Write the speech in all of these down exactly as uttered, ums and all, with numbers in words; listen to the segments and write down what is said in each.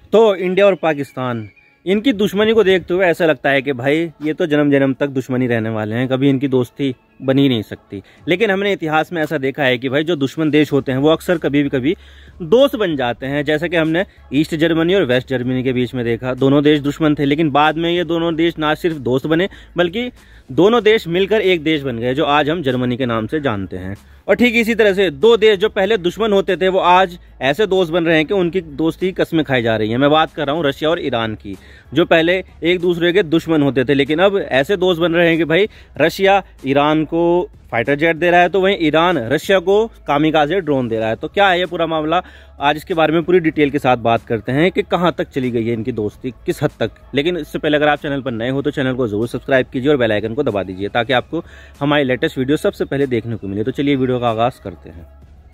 तो इंडिया और पाकिस्तान, इनकी दुश्मनी को देखते हुए ऐसा लगता है कि भाई ये तो जन्म जन्म तक दुश्मनी रहने वाले हैं, कभी इनकी दोस्ती बन ही नहीं सकती। लेकिन हमने इतिहास में ऐसा देखा है कि भाई जो दुश्मन देश होते हैं वो अक्सर कभी भी कभी दोस्त बन जाते हैं। जैसे कि हमने ईस्ट जर्मनी और वेस्ट जर्मनी के बीच में देखा, दोनों देश दुश्मन थे लेकिन बाद में ये दोनों देश ना सिर्फ दोस्त बने बल्कि दोनों देश मिलकर एक देश बन गए, जो आज हम जर्मनी के नाम से जानते हैं। और ठीक इसी तरह से दो देश जो पहले दुश्मन होते थे वो आज ऐसे दोस्त बन रहे हैं कि उनकी दोस्ती की कस्में खाई जा रही हैं। मैं बात कर रहा हूँ रशिया और ईरान की, जो पहले एक दूसरे के दुश्मन होते थे लेकिन अब ऐसे दोस्त बन रहे हैं कि भाई रशिया ईरान को फाइटर जेट दे रहा है तो वहीं ईरान रशिया को कामिकाज़े ड्रोन दे रहा है। तो क्या है ये पूरा मामला, आज इसके बारे में पूरी डिटेल के साथ बात करते हैं कि कहाँ तक चली गई है इनकी दोस्ती, किस हद तक। लेकिन इससे पहले अगर आप चैनल पर नए हो तो चैनल को जरूर सब्सक्राइब कीजिए और बेल आइकन को दबा दीजिए ताकि आपको हमारी लेटेस्ट वीडियो सबसे पहले देखने को मिले। तो चलिए वीडियो का आगाज़ करते हैं।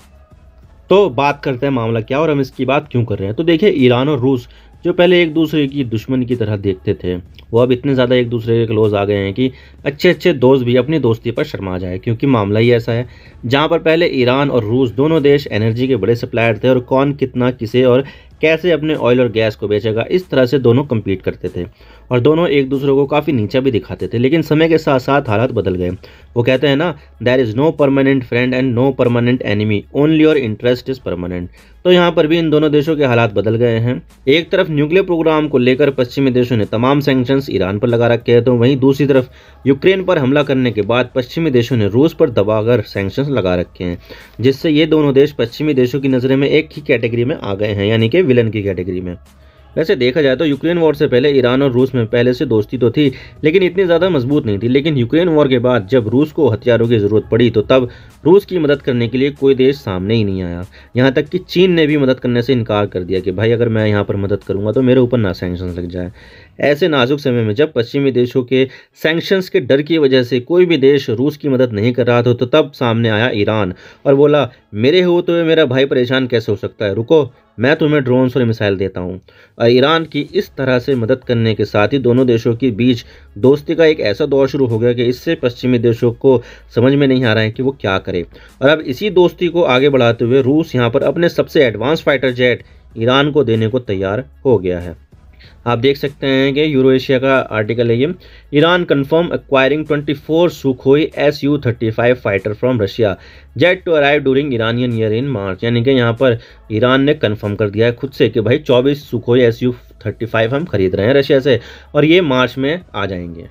तो बात करते हैं मामला क्या और हम इसकी बात क्यों कर रहे हैं। तो देखिए, ईरान और रूस जो पहले एक दूसरे की दुश्मन की तरह देखते थे वो अब इतने ज़्यादा एक दूसरे के क्लोज आ गए हैं कि अच्छे अच्छे दोस्त भी अपनी दोस्ती पर शर्मा जाए। क्योंकि मामला ही ऐसा है, जहाँ पर पहले ईरान और रूस दोनों देश एनर्जी के बड़े सप्लायर थे और कौन कितना किसे और कैसे अपने ऑयल और गैस को बेचेगा, इस तरह से दोनों कम्पीट करते थे और दोनों एक दूसरे को काफ़ी नीचा भी दिखाते थे। लेकिन समय के साथ साथ हालात बदल गए। वो कहते हैं ना, there is no permanent friend and no permanent enemy, only your interest is permanent. तो यहाँ पर भी इन दोनों देशों के हालात बदल गए हैं। एक तरफ न्यूक्लियर प्रोग्राम को लेकर पश्चिमी देशों ने तमाम सैंक्शंस ईरान पर लगा रखे हैं, तो वहीं दूसरी तरफ यूक्रेन पर हमला करने के बाद पश्चिमी देशों ने रूस पर दबाकर सैंक्शंस लगा रखे हैं, जिससे ये दोनों देश पश्चिमी देशों की नज़र में एक ही कैटेगरी में आ गए हैं, यानी कि विलन की कैटेगरी में। वैसे देखा जाए तो यूक्रेन वॉर से पहले ईरान और रूस में पहले से दोस्ती तो थी लेकिन इतनी ज़्यादा मजबूत नहीं थी। लेकिन यूक्रेन वॉर के बाद जब रूस को हथियारों की ज़रूरत पड़ी तो तब रूस की मदद करने के लिए कोई देश सामने ही नहीं आया। यहाँ तक कि चीन ने भी मदद करने से इनकार कर दिया कि भाई अगर मैं यहाँ पर मदद करूँगा तो मेरे ऊपर ना सैंक्शंस लग जाए। ऐसे नाजुक समय में जब पश्चिमी देशों के सैंक्शंस के डर की वजह से कोई भी देश रूस की मदद नहीं कर रहा था, तो तब सामने आया ईरान और बोला मेरे हो तो मेरा भाई परेशान कैसे हो सकता है, रुको मैं तुम्हें ड्रोन्स और मिसाइल देता हूं। और ईरान की इस तरह से मदद करने के साथ ही दोनों देशों के बीच दोस्ती का एक ऐसा दौर शुरू हो गया कि इससे पश्चिमी देशों को समझ में नहीं आ रहा है कि वो क्या करे। और अब इसी दोस्ती को आगे बढ़ाते हुए रूस यहाँ पर अपने सबसे एडवांस फाइटर जेट ईरान को देने को तैयार हो गया है। आप देख सकते हैं कि यूरो एशिया का आर्टिकल है ये, ईरान कंफर्म एक्वायरिंग चौबीस Sukhoi S U thirty five fighter from Russia jet to arrive during Iranian year in March. यानी कि यहाँ पर ईरान ने कंफर्म कर दिया है खुद से कि भाई चौबीस Sukhoi S U thirty five हम खरीद रहे हैं रशिया से और ये मार्च में आ जाएंगे।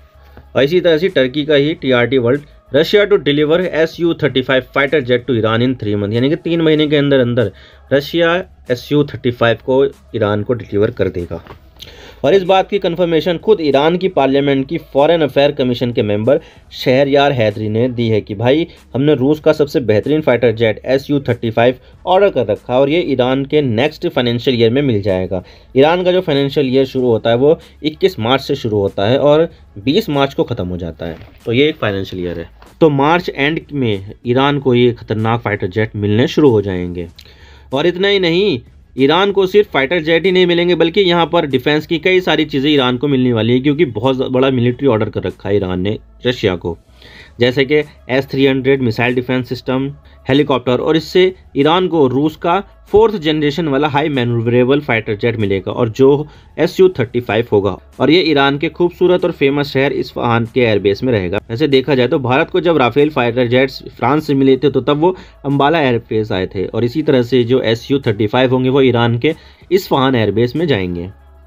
और इसी तरह से टर्की का ही T R T World Russia to deliver S U thirty five fighter jet to Iran in three month, यानी कि तीन महीने के अंदर अंदर Russia S U thirty five को ईरान को डिलीवर कर देगा। और इस बात की कंफर्मेशन खुद ईरान की पार्लियामेंट की फॉरेन अफेयर कमीशन के मेंबर शहरयार हैदरी ने दी है कि भाई हमने रूस का सबसे बेहतरीन fighter jet S U thirty five order कर रखा है और ये ईरान के नेक्स्ट फाइनेंशियल ईयर में मिल जाएगा। ईरान का जो फाइनेंशियल ईयर शुरू होता है वो इक्कीस मार्च से शुरू होता है और बीस मार्च को ख़त्म हो जाता है, तो ये एक फाइनेंशियल ईयर है। तो मार्च एंड में ईरान को ये खतरनाक फाइटर जेट मिलने शुरू हो जाएंगे। और इतना ही नहीं, ईरान को सिर्फ फाइटर जेट ही नहीं मिलेंगे बल्कि यहाँ पर डिफेंस की कई सारी चीज़ें ईरान को मिलने वाली है, क्योंकि बहुत बड़ा मिलिट्री ऑर्डर कर रखा है ईरान ने रशिया को, जैसे कि S three hundred missile defence system, helicopter. और इससे ईरान को रूस का फोर्थ जनरेशन वाला हाई मैन्यूवरेबल फाइटर जेट मिलेगा और जो एस यू थर्टी फाइव होगा। और ये ईरान के खूबसूरत और फेमस शहर इस्फहान के एयरबेस में रहेगा। ऐसे देखा जाए तो भारत को जब राफेल फाइटर जेट्स फ्रांस से मिले थे तो तब वो अम्बाला एयरबेस आए थे और इसी तरह से जो एस यू थर्टी फाइव होंगे वो ईरान के इस्फहान एयरबेस में जाएंगे।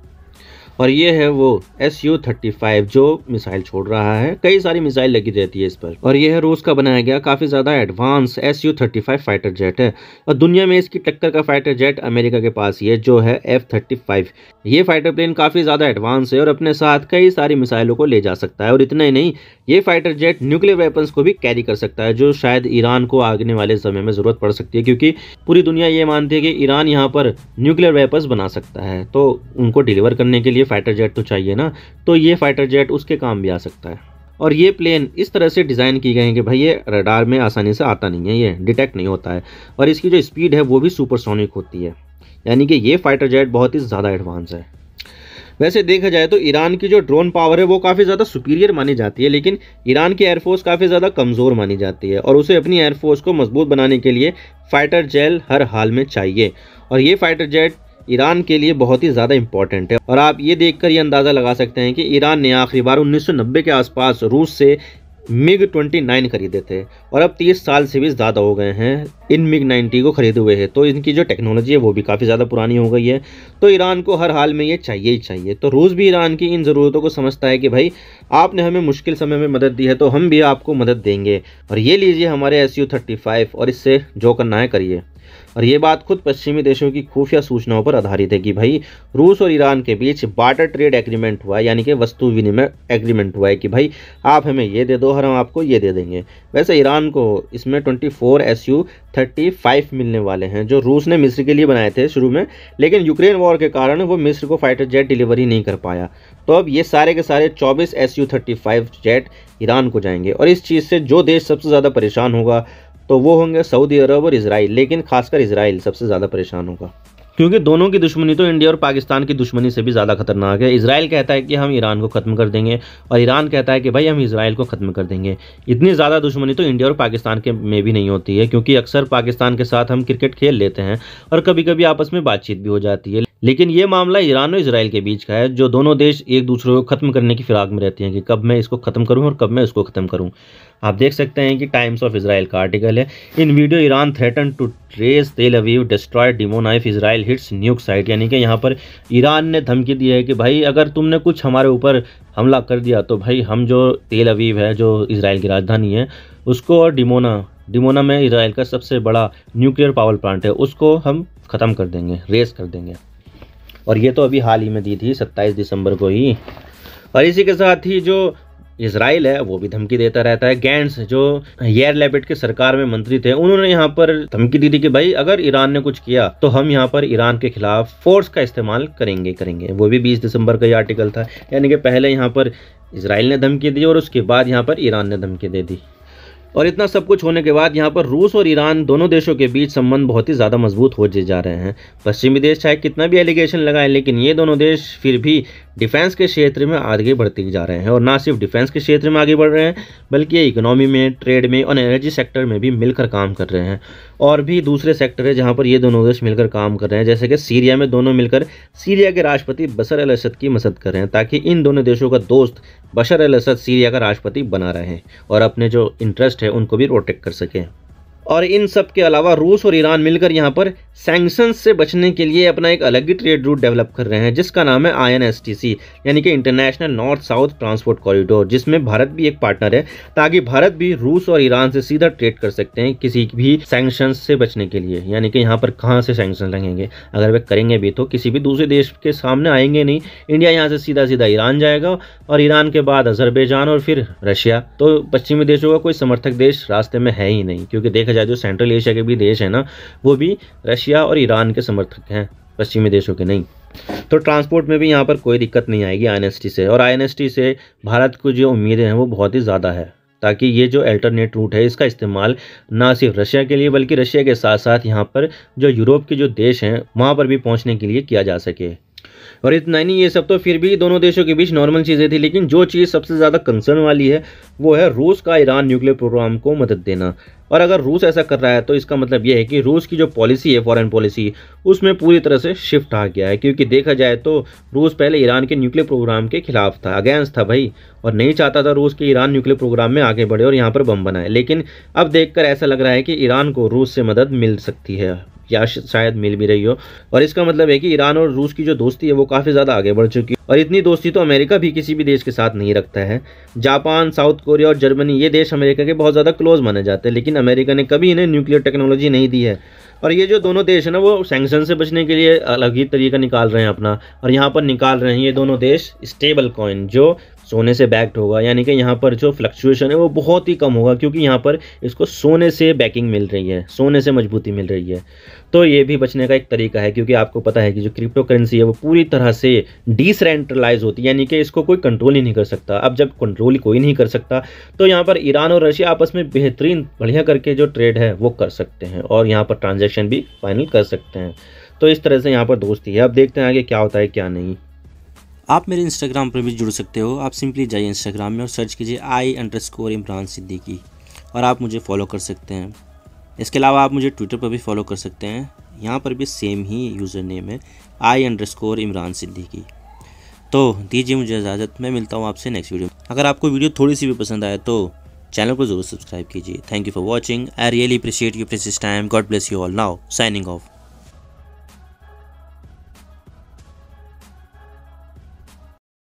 और ये है वो एस यू थर्टी फाइव जो मिसाइल छोड़ रहा है, कई सारी मिसाइल लगी रहती है इस पर। और ये है रूस का बनाया गया काफ़ी ज़्यादा advance S U thirty five fighter jet है। और दुनिया में इसकी टक्कर का फाइटर जेट अमेरिका के पास ही है जो है एफ थर्टी फाइव। ये फाइटर प्लेन काफ़ी ज़्यादा एडवांस है और अपने साथ कई सारी मिसाइलों को ले जा सकता है। और इतना ही नहीं, ये फाइटर जेट न्यूक्लियर वेपन्स को भी कैरी कर सकता है, जो शायद ईरान को आने वाले समय में ज़रूरत पड़ सकती है, क्योंकि पूरी दुनिया ये मानती है कि ईरान यहाँ पर न्यूक्लियर वेपन्स बना सकता है, तो उनको डिलीवर करने के लिए फाइटर जेट तो चाहिए ना, तो ये फाइटर जेट उसके काम भी आ सकता है। और ये प्लेन इस तरह से डिज़ाइन की गए हैं कि भाई ये रडार में आसानी से आता नहीं है, ये डिटेक्ट नहीं होता है और इसकी जो स्पीड है वो भी सुपरसोनिक होती है, यानी कि ये फाइटर जेट बहुत ही ज़्यादा एडवांस है। वैसे देखा जाए तो ईरान की जो ड्रोन पावर है वो काफ़ी ज़्यादा सुपीरियर मानी जाती है, लेकिन ईरान की एयरफोर्स काफ़ी ज़्यादा कमज़ोर मानी जाती है और उसे अपनी एयरफोर्स को मजबूत बनाने के लिए फाइटर जेट हर हाल में चाहिए। और ये फाइटर जेट ईरान के लिए बहुत ही ज़्यादा इंपॉर्टेंट है। और आप ये देखकर ये अंदाज़ा लगा सकते हैं कि ईरान ने आखिरी बार उन्नीस सौ नब्बे के आसपास रूस से मिग उनतीस खरीदे थे और अब तीस साल से भी ज़्यादा हो गए हैं इन मिग नब्बे को खरीदे हुए हैं। तो इनकी जो टेक्नोलॉजी है वो भी काफ़ी ज़्यादा पुरानी हो गई है। तो ईरान को हर हाल में ये चाहिए ही चाहिए। तो रूस भी ईरान की इन ज़रूरतों को समझता है कि भाई आपने हमें मुश्किल समय में मदद दी है तो हम भी आपको मदद देंगे, और ये लीजिए हमारे एस यू थर्टी फाइव और इससे जो करना है करिए। और ये बात खुद पश्चिमी देशों की खुफिया सूचनाओं पर आधारित है कि भाई रूस और ईरान के बीच बार्टर ट्रेड एग्रीमेंट हुआ है, यानी कि वस्तु विनिमय एग्रीमेंट हुआ है कि भाई आप हमें ये दे दो और हम आपको ये दे देंगे। वैसे ईरान को इसमें चौबीस एस यू थर्टी फाइव मिलने वाले हैं जो रूस ने मिस्र के लिए बनाए थे शुरू में, लेकिन यूक्रेन वॉर के कारण वो मिस्र को फाइटर जेट डिलीवरी नहीं कर पाया। तो अब ये सारे के सारे चौबीस S U thirty five jet Iran को जाएंगे। और इस चीज़ से जो देश सबसे ज़्यादा परेशान होगा तो वो होंगे सऊदी अरब और इजराइल, लेकिन खासकर इजराइल सबसे ज़्यादा परेशान होगा, क्योंकि दोनों की दुश्मनी तो इंडिया और पाकिस्तान की दुश्मनी से भी ज़्यादा खतरनाक है। इजराइल कहता है कि हम ईरान को ख़त्म कर देंगे और ईरान कहता है कि भाई हम इजराइल को ख़त्म कर देंगे। इतनी ज़्यादा दुश्मनी तो इंडिया और पाकिस्तान के में भी नहीं होती है, क्योंकि अक्सर पाकिस्तान के साथ हम क्रिकेट खेल लेते हैं और कभी कभी आपस में बातचीत भी हो जाती है। लेकिन ये मामला ईरान और इजराइल के बीच का है, जो दोनों देश एक दूसरे को ख़त्म करने की फिराक में रहते हैं कि कब मैं इसको ख़त्म करूँ और कब मैं इसको ख़त्म करूँ। आप देख सकते हैं कि टाइम्स ऑफ इजराइल का आर्टिकल है, in video Iran threaten to raze Tel Aviv destroy Dimona if Israel hits nuke site, यानी कि यहाँ पर ईरान ने धमकी दी है कि भाई अगर तुमने कुछ हमारे ऊपर हमला कर दिया तो भाई हम जो तेल अवीव है जो इजराइल की राजधानी है उसको, और डिमोना डिमोना में इजराइल का सबसे बड़ा न्यूक्लियर पावर प्लांट है, उसको हम ख़त्म कर देंगे, रेस कर देंगे। और ये तो अभी हाल ही में दी थी सत्ताईस दिसंबर को ही। और इसी के साथ ही जो इजराइल है वो भी धमकी देता रहता है। गैंट्स जो यार लैपिड के सरकार में मंत्री थे उन्होंने यहाँ पर धमकी दी थी कि भाई अगर ईरान ने कुछ किया तो हम यहाँ पर ईरान के खिलाफ फोर्स का इस्तेमाल करेंगे करेंगे वो भी बीस दिसंबर का ये आर्टिकल था। यानी कि पहले यहाँ पर इजराइल ने धमकी दी और उसके बाद यहाँ पर ईरान ने धमकी दे दी। और इतना सब कुछ होने के बाद यहाँ पर रूस और ईरान दोनों देशों के बीच संबंध बहुत ही ज़्यादा मजबूत होते जा रहे हैं। पश्चिमी देश चाहे कितना भी एलिगेशन लगाएं, लेकिन ये दोनों देश फिर भी डिफेंस के क्षेत्र में आगे बढ़ते जा रहे हैं। और ना सिर्फ डिफेंस के क्षेत्र में आगे बढ़ रहे हैं बल्कि इकोनॉमी में, ट्रेड में और एनर्जी सेक्टर में भी मिलकर काम कर रहे हैं। और भी दूसरे सेक्टर है जहाँ पर ये दोनों देश मिलकर काम कर रहे हैं, जैसे कि सीरिया में दोनों मिलकर सीरिया के राष्ट्रपति बशर अल असद की मदद कर रहे हैं ताकि इन दोनों देशों का दोस्त बशर अल असद सीरिया का राष्ट्रपति बना रहे और अपने जो इंटरेस्ट है उनको भी प्रोटेक्ट कर सकें। और इन सब के अलावा रूस और ईरान मिलकर यहाँ पर सैंक्शंस से बचने के लिए अपना एक अलग ही ट्रेड रूट डेवलप कर रहे हैं जिसका नाम है I N S T C, यानी कि international north south transport corridor, जिसमें भारत भी एक पार्टनर है ताकि भारत भी रूस और ईरान से सीधा ट्रेड कर सकते हैं किसी भी सैंक्शंस से बचने के लिए। यानी कि यहाँ पर कहाँ से सैंक्शन लगेंगे, अगर वे करेंगे भी तो किसी भी दूसरे देश के सामने आएंगे नहीं। इंडिया यहाँ से सीधा सीधा ईरान जाएगा और ईरान के बाद अजरबैजान और फिर रशिया। तो पश्चिमी देशों का कोई समर्थक देश रास्ते में है ही नहीं, क्योंकि देखा जाए जो सेंट्रल एशिया के भी देश है ना वो भी रशिया और ईरान के समर्थक हैं, पश्चिमी देशों के नहीं। तो ट्रांसपोर्ट में भी यहाँ पर कोई दिक्कत नहीं आएगी आई एन एस टी से। और आई एन एस टी से भारत को जो उम्मीदें हैं वो बहुत ही ज़्यादा है ताकि ये जो अल्टरनेट रूट है इसका इस्तेमाल ना सिर्फ रशिया के लिए बल्कि रशिया के साथ साथ यहाँ पर जो यूरोप के जो देश हैं वहाँ पर भी पहुँचने के लिए किया जा सके। और इतना नहीं, ये सब तो फिर भी दोनों देशों के बीच नॉर्मल चीज़ें थी, लेकिन जो चीज़ सबसे ज़्यादा कंसर्न वाली है वो है रूस का ईरान न्यूक्लियर प्रोग्राम को मदद देना। और अगर रूस ऐसा कर रहा है तो इसका मतलब ये है कि रूस की जो पॉलिसी है फॉरेन पॉलिसी उसमें पूरी तरह से शिफ्ट आ गया है। क्योंकि देखा जाए तो रूस पहले ईरान के न्यूक्लियर प्रोग्राम के खिलाफ था, अगेंस्ट था भाई, और नहीं चाहता था रूस के ईरान न्यूक्लियर प्रोग्राम में आगे बढ़े और यहाँ पर बम बनाए। लेकिन अब देखकर ऐसा लग रहा है कि ईरान को रूस से मदद मिल सकती है या शायद मिल भी रही हो। और इसका मतलब है कि ईरान और रूस की जो दोस्ती है वो काफ़ी ज़्यादा आगे बढ़ चुकी है। और इतनी दोस्ती तो अमेरिका भी किसी भी देश के साथ नहीं रखता है। जापान, साउथ कोरिया और जर्मनी ये देश अमेरिका के बहुत ज़्यादा क्लोज माने जाते हैं, लेकिन अमेरिका ने कभी इन्हें न्यूक्लियर टेक्नोलॉजी नहीं दी है। और ये जो दोनों देश है ना वो सैंक्शन से बचने के लिए अलग ही तरीका निकाल रहे हैं अपना, और यहाँ पर निकाल रहे हैं ये दोनों देश स्टेबल कॉइन जो सोने से बैक्ड होगा। यानी कि यहाँ पर जो फ्लक्चुएशन है वो बहुत ही कम होगा, क्योंकि यहाँ पर इसको सोने से बैकिंग मिल रही है, सोने से मजबूती मिल रही है। तो ये भी बचने का एक तरीका है, क्योंकि आपको पता है कि जो क्रिप्टो करेंसी है वो पूरी तरह से डिसेंट्रलाइज होती है, यानी कि इसको कोई कंट्रोल ही नहीं कर सकता। अब जब कंट्रोल कोई नहीं कर सकता तो यहाँ पर ईरान और रशिया आपस में बेहतरीन बढ़िया करके जो ट्रेड है वो कर सकते हैं और यहाँ पर ट्रांजैक्शन भी फाइनल कर सकते हैं। तो इस तरह से यहाँ पर दोस्ती है। अब देखते हैं आगे क्या होता है क्या नहीं। आप मेरे इंस्टाग्राम पर भी जुड़ सकते हो। आप सिंपली जाइए इंस्टाग्राम में और सर्च कीजिए I underscore Imran Siddiqui और आप मुझे फॉलो कर सकते हैं। इसके अलावा आप मुझे ट्विटर पर भी फॉलो कर सकते हैं, यहाँ पर भी सेम ही यूज़र नेम है I underscore Imran Siddiqui. तो दीजिए मुझे इजाज़त, मैं मिलता हूँ आपसे नेक्स्ट वीडियो में। अगर आपको वीडियो थोड़ी सी भी पसंद आए तो चैनल को ज़रूर सब्सक्राइब कीजिए। Thank you for watching. I really appreciate you precious time. God bless you all. Now signing of.